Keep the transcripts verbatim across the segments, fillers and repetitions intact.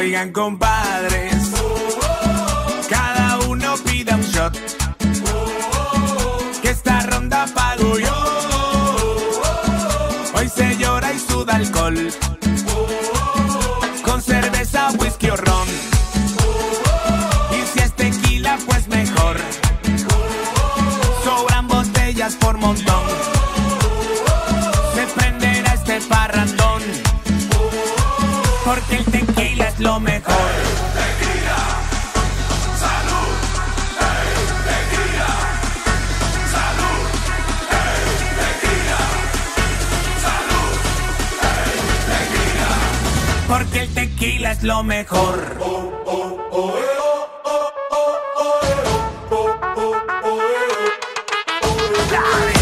Oigan, compadres, cada uno pida un shot, que esta ronda pago yo. Hoy se llora y suda alcohol, con cerveza, whisky o ron. Y si es tequila, pues mejor. Sobran botellas por montón, se prenderá este parrandón, porque el tequila es lo mejor. Tequila, salud, hey, tequila, salud, hey, tequila, salud, hey, tequila. Porque el tequila es lo mejor. Oh, oh, oh, eh, oh, oh, oh, oh, eh, oh, oh, oh, oh, eh, oh, oh, eh. Dale.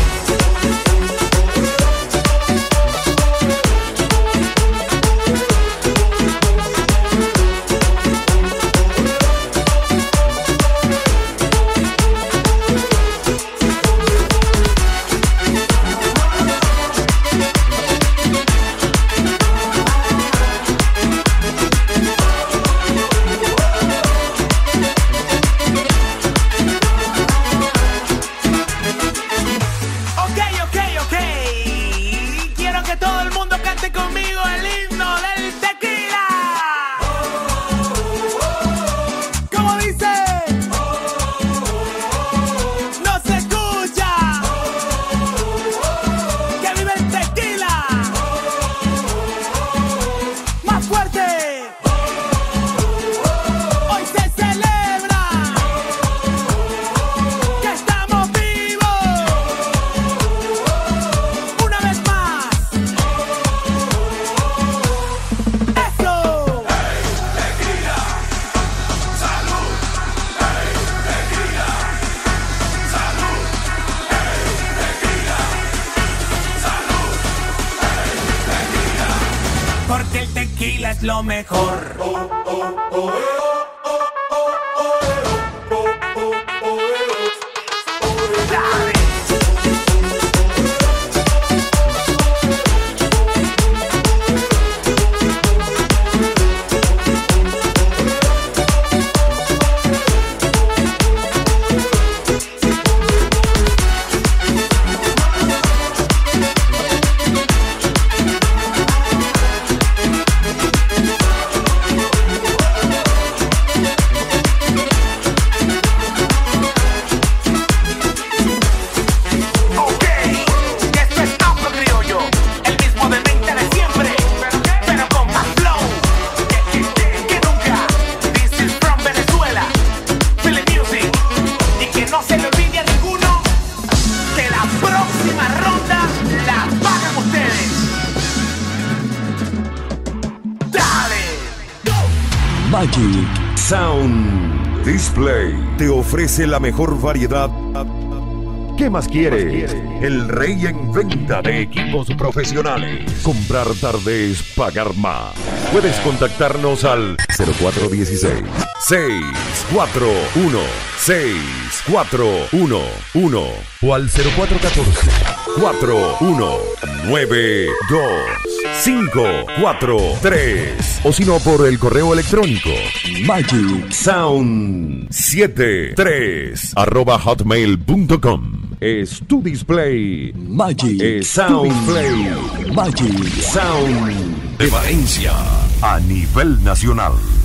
Porque el tequila es lo mejor. Oh, oh, oh, eh, oh, oh, oh, oh, eh, oh, oh, oh, oh, eh, oh, oh, eh. Dale. Magic Sound Display te ofrece la mejor variedad. ¿Qué más quieres? El rey en venta de equipos profesionales. Comprar tarde es pagar más. Puedes contactarnos al cero cuatro uno seis, seis cuatro uno, seis cuatro uno uno o al cero cuatro uno cuatro, cuatro uno nueve dos cinco cuatro tres o si no por el correo electrónico magic sound setenta y tres arroba hotmail punto com. Es tu display Magic Sound Display Magic Sound de Valencia a nivel nacional.